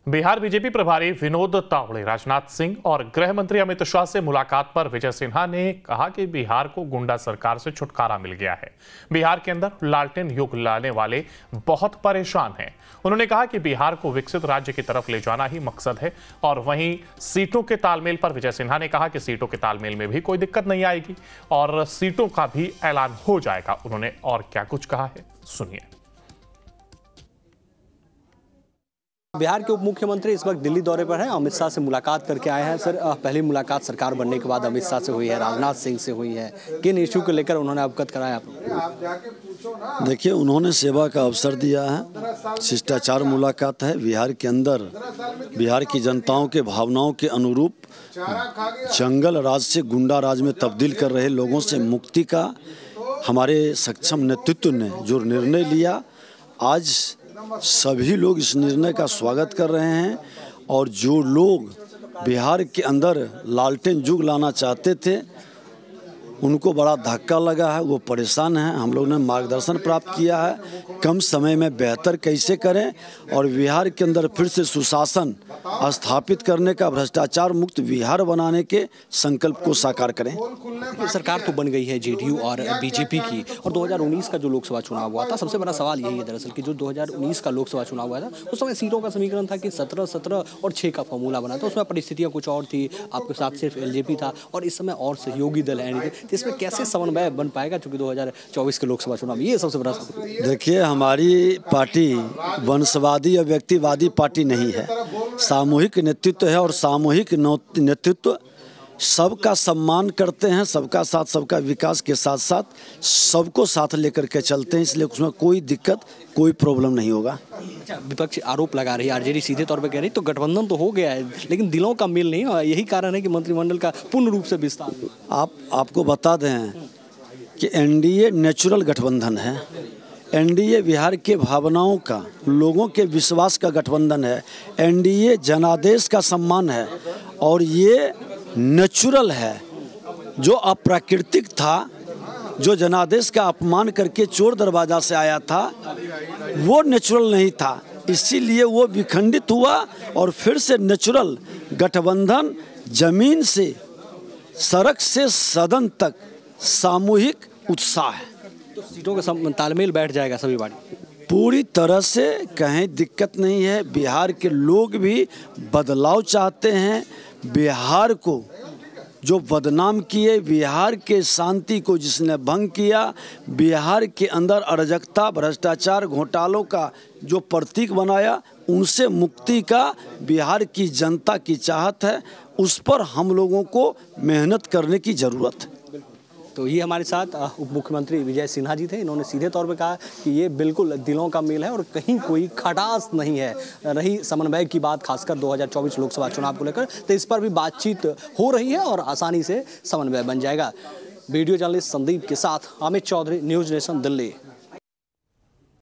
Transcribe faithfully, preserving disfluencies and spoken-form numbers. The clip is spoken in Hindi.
बिहार बीजेपी प्रभारी विनोद तावड़े, राजनाथ सिंह और गृह मंत्री अमित शाह से मुलाकात पर विजय सिन्हा ने कहा कि बिहार को गुंडा सरकार से छुटकारा मिल गया है। बिहार के अंदर लालटेन युग लाने वाले बहुत परेशान हैं। उन्होंने कहा कि बिहार को विकसित राज्य की तरफ ले जाना ही मकसद है। और वहीं सीटों के तालमेल पर विजय सिन्हा ने कहा कि सीटों के तालमेल में भी कोई दिक्कत नहीं आएगी और सीटों का भी ऐलान हो जाएगा। उन्होंने और क्या कुछ कहा है, सुनिए। बिहार के उप मुख्यमंत्री इस वक्त दिल्ली दौरे पर हैं, अमित शाह से मुलाकात करके आए हैं। सर, पहली मुलाकात सरकार बनने के बाद अमित शाह से हुई है, राजनाथ सिंह से हुई है, किन इशू को लेकर उन्होंने अवगत कराया आपको? देखिए, उन्होंने सेवा का अवसर दिया है, शिष्टाचार मुलाकात है। बिहार के अंदर बिहार की जनताओं के भावनाओं के अनुरूप जंगल राज से गुंडा राज में तब्दील कर रहे लोगों से मुक्ति का हमारे सक्षम नेतृत्व ने जो निर्णय लिया, आज सभी लोग इस निर्णय का स्वागत कर रहे हैं। और जो लोग बिहार के अंदर लालटेन युग लाना चाहते थे, उनको बड़ा धक्का लगा है, वो परेशान हैं। हम लोग ने मार्गदर्शन प्राप्त किया है, कम समय में बेहतर कैसे करें और बिहार के अंदर फिर से सुशासन स्थापित करने का, भ्रष्टाचार मुक्त बिहार बनाने के संकल्प को साकार करें। सरकार तो बन गई है जेडीयू और बीजेपी की, और दो हज़ार उन्नीस का जो लोकसभा चुनाव हुआ था, सबसे बड़ा सवाल यही है दरअसल कि जो दो हज़ार उन्नीस का लोकसभा चुनाव हुआ था, उस समय सीटों का समीकरण था कि सत्रह सत्रह और छः का फॉर्मूला बना था। उसमें परिस्थितियाँ कुछ और थी, आपके साथ सिर्फ एलजेपी था और इस समय और सहयोगी दल है। इसमें कैसे समन्वय बन पाएगा, क्योंकि दो हज़ार चौबीस के लोकसभा चुनाव ये सबसे बड़ा सवाल। देखिए, हमारी पार्टी वंशवादी या व्यक्तिवादी पार्टी नहीं है, सामूहिक नेतृत्व है। और सामूहिक नेतृत्व सबका सम्मान करते हैं, सबका साथ सबका विकास के साथ साथ सबको साथ लेकर के चलते हैं, इसलिए उसमें कोई दिक्कत कोई प्रॉब्लम नहीं होगा। विपक्ष आरोप लगा रही है, आरजेडी सीधे तौर पे कह रही तो गठबंधन तो हो गया है, लेकिन दिलों का मेल नहीं, और यही कारण है कि मंत्रिमंडल का पूर्ण रूप से विस्तार। आप आपको बता दें कि एनडीए नेचुरल गठबंधन है। एनडीए बिहार के भावनाओं का, लोगों के विश्वास का गठबंधन है। एनडीए जनादेश का सम्मान है और ये नेचुरल है। जो अप्राकृतिक था, जो जनादेश का अपमान करके चोर दरवाजा से आया था, वो नेचुरल नहीं था, इसीलिए वो विखंडित हुआ और फिर से नेचुरल गठबंधन जमीन से सड़क से सदन तक सामूहिक उत्साह है। तो सीटों का तालमेल बैठ जाएगा सभी पार्टी पूरी तरह से, कहीं दिक्कत नहीं है। बिहार के लोग भी बदलाव चाहते हैं। बिहार को जो बदनाम किए, बिहार के शांति को जिसने भंग किया, बिहार के अंदर अराजकता, भ्रष्टाचार, घोटालों का जो प्रतीक बनाया, उनसे मुक्ति का बिहार की जनता की चाहत है। उस पर हम लोगों को मेहनत करने की ज़रूरत है। तो ये हमारे साथ उप मुख्यमंत्री विजय सिन्हा जी थे। इन्होंने सीधे तौर पे कहा कि ये बिल्कुल दिलों का मेल है और कहीं कोई खटास नहीं है। रही समन्वय की बात, खासकर दो हज़ार चौबीस लोकसभा चुनाव को लेकर, तो इस पर भी बातचीत हो रही है और आसानी से समन्वय बन जाएगा। वीडियो जर्नलिस्ट संदीप के साथ अमित चौधरी, न्यूज़ नेशन, दिल्ली।